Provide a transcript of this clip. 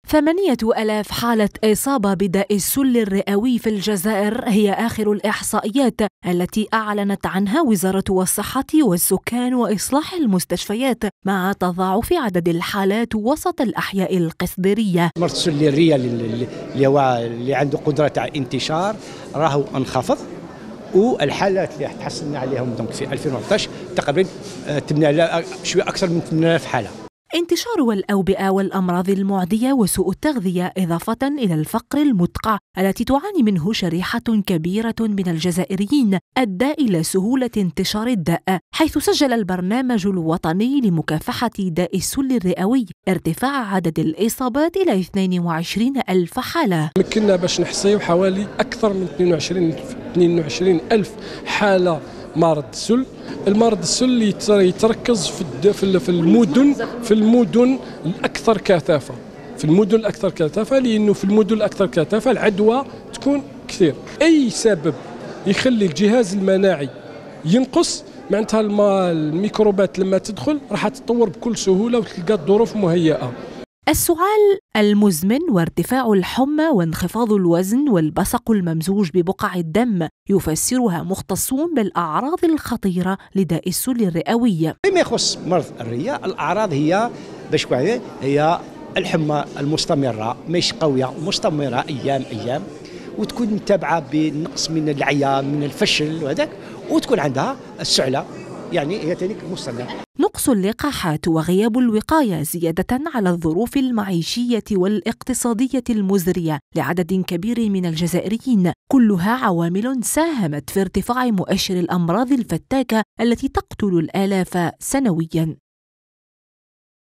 8,000 حالة إصابة بداء السل الرئوي في الجزائر هي آخر الإحصائيات التي أعلنت عنها وزارة الصحة والسكان وإصلاح المستشفيات مع تضاعف عدد الحالات وسط الأحياء القصديرية. مرض السل الرئوي اللي عنده قدرة على الانتشار راهو انخفض، والحالات اللي تحصلنا عليهم في 2011 تقريبا تبنى على شوية أكثر من 8,000 حالة. انتشار الأوبئة والأمراض المعدية وسوء التغذية إضافة إلى الفقر المدقع التي تعاني منه شريحة كبيرة من الجزائريين أدى إلى سهولة انتشار الداء، حيث سجل البرنامج الوطني لمكافحة داء السل الرئوي ارتفاع عدد الإصابات إلى 22,000 حالة. مكننا باش نحصيو حوالي أكثر من 22,000 حالة مرض السل. المرض السل يتركز في المدن الأكثر كثافة، لأنه في المدن الأكثر كثافة العدوى تكون كثير. أي سبب يخلي الجهاز المناعي ينقص معناتها الميكروبات لما تدخل راح تتطور بكل سهولة وتلقى الظروف مهيئة. السعال المزمن وارتفاع الحمى وانخفاض الوزن والبصق الممزوج ببقع الدم يفسرها مختصون بالأعراض الخطيرة لداء السل الرئوي. فيما يخص مرض الرئة، الأعراض هي هي الحمى المستمرة، مش قوية، مستمرة أيام، وتكون متابعة بنقص من العيان من الفشل وهذاك، وتكون عندها السعلة، يعني هي تلك مستمرة. نقص اللقاحات وغياب الوقاية زيادة على الظروف المعيشية والاقتصادية المزرية لعدد كبير من الجزائريين كلها عوامل ساهمت في ارتفاع مؤشر الأمراض الفتاكة التي تقتل الآلاف سنوياً.